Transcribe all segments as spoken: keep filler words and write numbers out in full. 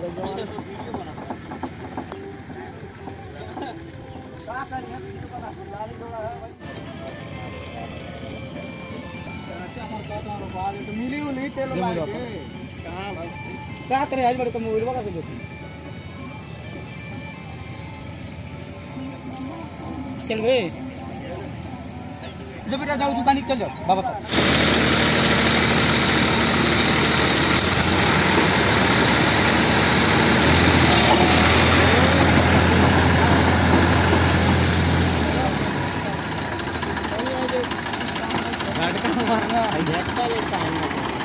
मिली नहीं तेल क्या करे आज बड़े कम मोबाइल वाला से चल बे जब बेटा जाओ दुकान चल जाओ बाबा साहब झटका लेता है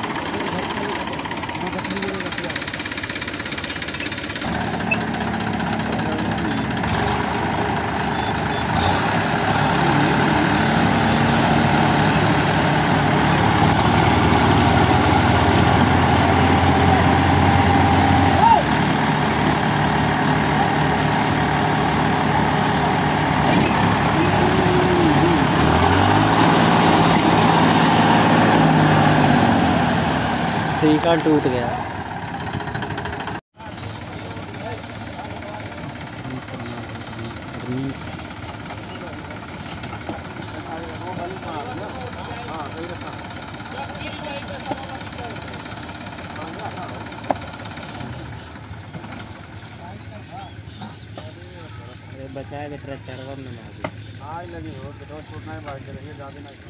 सीका टूट गया। बचाए बेटा चरवा में मार आज लगी हो पेट्रोल छोड़ना है बाइक चलेंगे ज़्यादा ना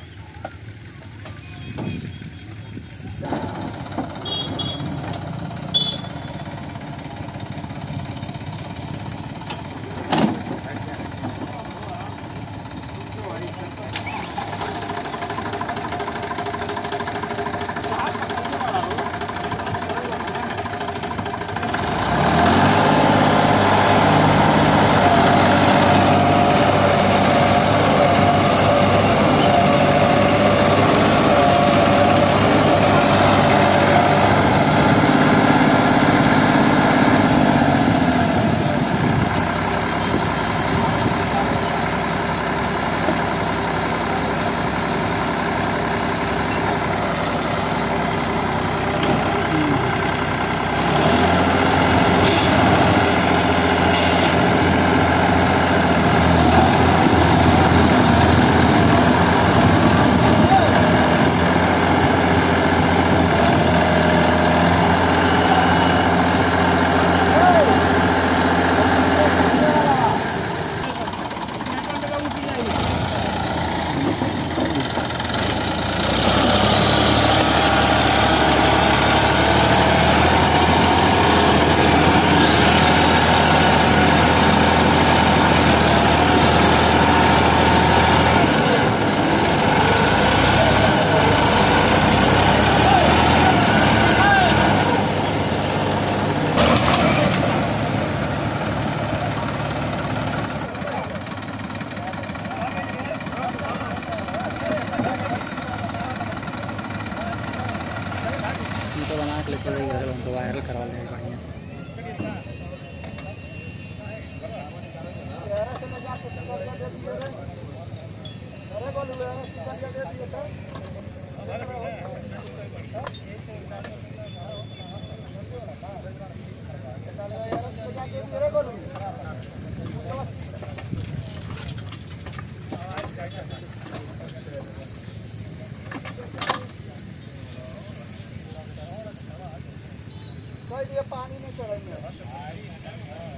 तो बना के लेके जाएगी उनको वायरल करवा लेंगे बढ़िया से। पानी में चढ़ेंगे।